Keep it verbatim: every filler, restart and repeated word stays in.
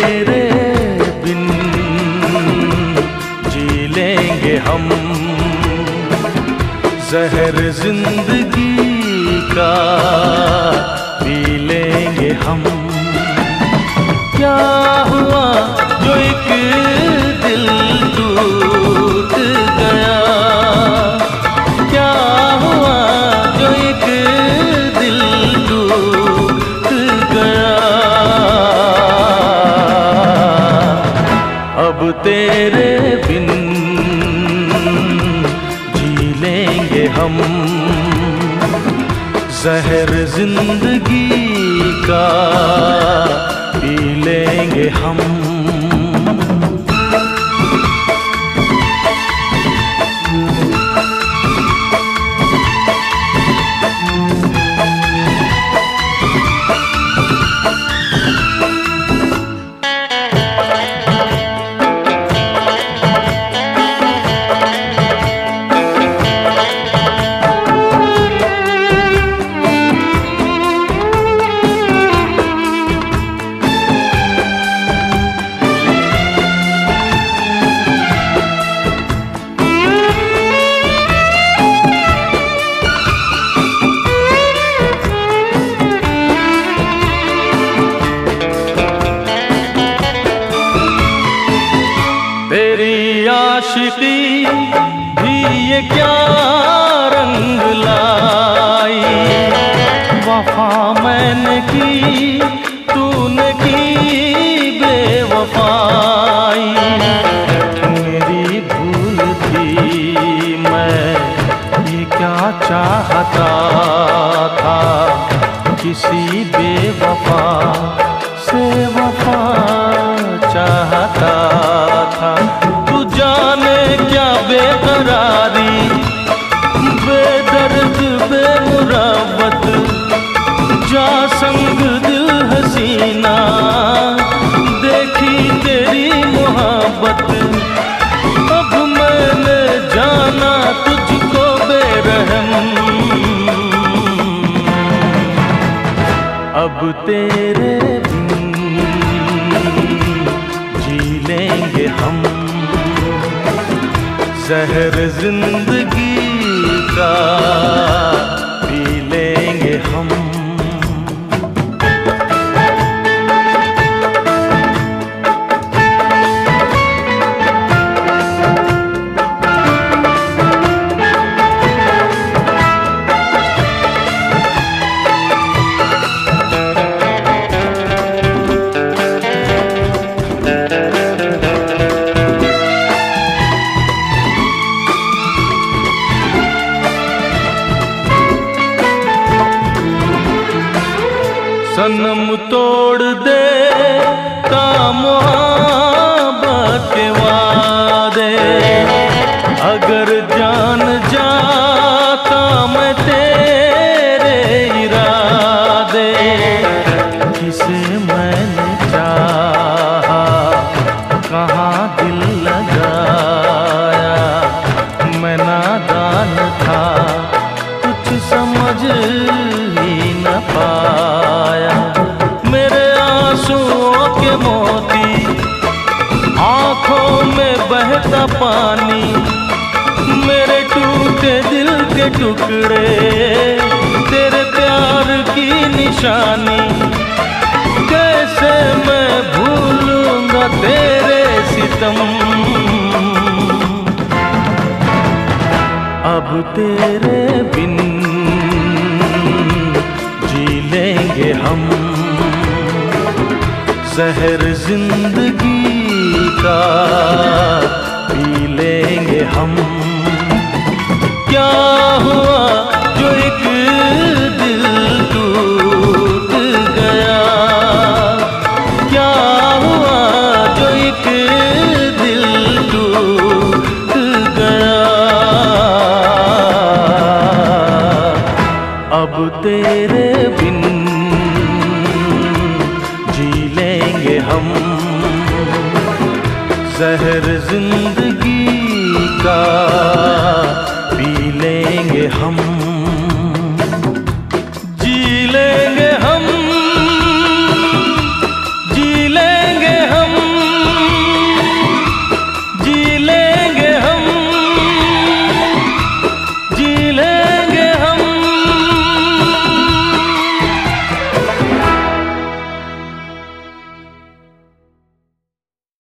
तेरे बिन जी लेंगे हम, जहर जिंदगी का पी लेंगे हम। क्या हुआ जो एक दिल टूट गया, क्या हुआ जो एक दिल टूट गया। अब तेरे बिन जी लेंगे हम, जहर जिंदगी का पी लेंगे हम। तेरी आशिकी भी ये क्या रंग लाई, वफा मैंने की तूने की बेवफाई। मेरी भूल थी, मैं ये क्या चाहता था, किसी बेवफा से वफा चाहता था। तू जाने क्या बेकरारी, बेदर्द बेमुरावत, जा संग दिल हसीना, देखी तेरी मोहब्बत। अब मैंने जाना तुझको बेरहम, अब तेरे लेंगे हम, जहर जिंदगी का पी लेंगे हम। सनम तोड़ दे मोहब्बत के वादे, अगर जान जाता मैं तेरे इरादे। किसे मैंने चाहा, कहाँ दिल लगाया, मैं नादान था, कुछ समझ ही न पाया। मेरे आंसुओं के मोती, आंखों में बहता पानी, मेरे टूटे दिल के टुकड़े, तेरे प्यार की निशानी। कैसे मैं भूलूंगा तेरे सितम, अब तेरे बिन जी लेंगे हम, जहर जिंदगी का पी लेंगे हम। क्या हुआ जो एक दिल टूट गया, क्या हुआ जो एक दिल टूट गया। अब तेरे बिन जी लेंगे हम, जहर जिंदगी का